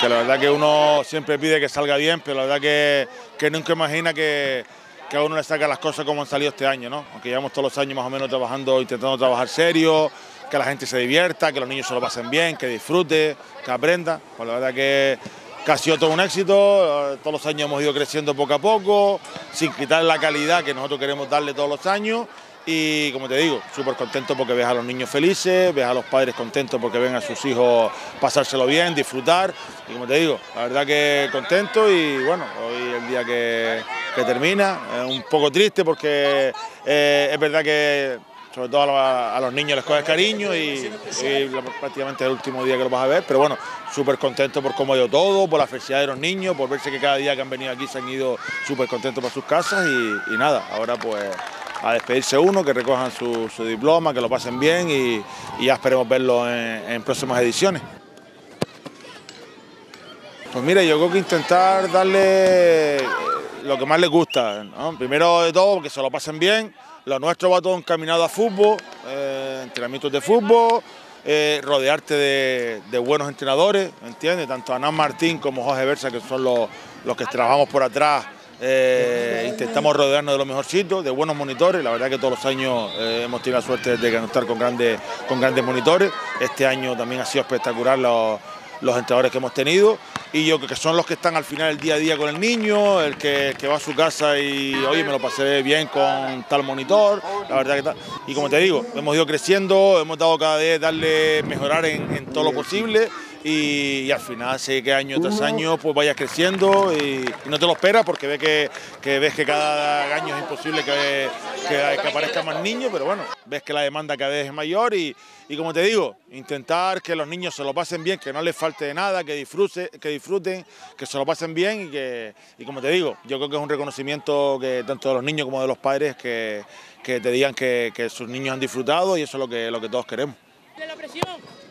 porque la verdad que uno siempre pide que salga bien, pero la verdad que nunca imagina que a uno le saca las cosas como han salido este año, ¿no? Aunque llevamos todos los años más o menos trabajando, intentando trabajar serio, que la gente se divierta, que los niños se lo pasen bien, que disfrute, que aprenda. Pues la verdad que ha sido todo un éxito, todos los años hemos ido creciendo poco a poco, sin quitar la calidad que nosotros queremos darle todos los años. Y como te digo, súper contento porque ves a los niños felices, ves a los padres contentos porque ven a sus hijos pasárselo bien, disfrutar. Y como te digo, la verdad que contento y bueno, hoy es el día que termina. Es un poco triste porque es verdad que sobre todo a los niños les coges cariño y prácticamente es el último día que los vas a ver, pero bueno, súper contento por cómo ha ido todo, por la felicidad de los niños, por verse que cada día que han venido aquí se han ido súper contentos para sus casas y nada, ahora pues a despedirse uno, que recojan su diploma, que lo pasen bien y ya esperemos verlo en próximas ediciones. Pues mira, yo creo que intentar darle lo que más les gusta, ¿no? Primero de todo, que se lo pasen bien. Lo nuestro va todo encaminado a fútbol, entrenamientos de fútbol, rodearte de buenos entrenadores, ¿entiendes? Tanto Anán Martín como Jorge Versa, que son los que trabajamos por atrás, intentamos rodearnos de los mejorcitos, de buenos monitores. La verdad que todos los años hemos tenido la suerte de contar con grandes monitores. Este año también ha sido espectacular los entrenadores que hemos tenido y yo creo que son los que están al final el día a día con el niño, el que va a su casa y oye, me lo pasé bien con tal monitor, la verdad que tal. Y como te digo, hemos ido creciendo, hemos dado cada vez mejorar en todo lo posible y al final sé que año tras año pues vayas creciendo y no te lo esperas porque ves que cada año es imposible que aparezcan más niños, pero bueno, ves que la demanda cada vez es mayor y como te digo, intentar que los niños se lo pasen bien, que no les falte de nada, que disfruten, que se lo pasen bien y como te digo, yo creo que es un reconocimiento que tanto de los niños como de los padres que te digan que sus niños han disfrutado y eso es lo que todos queremos. ¡De la presión!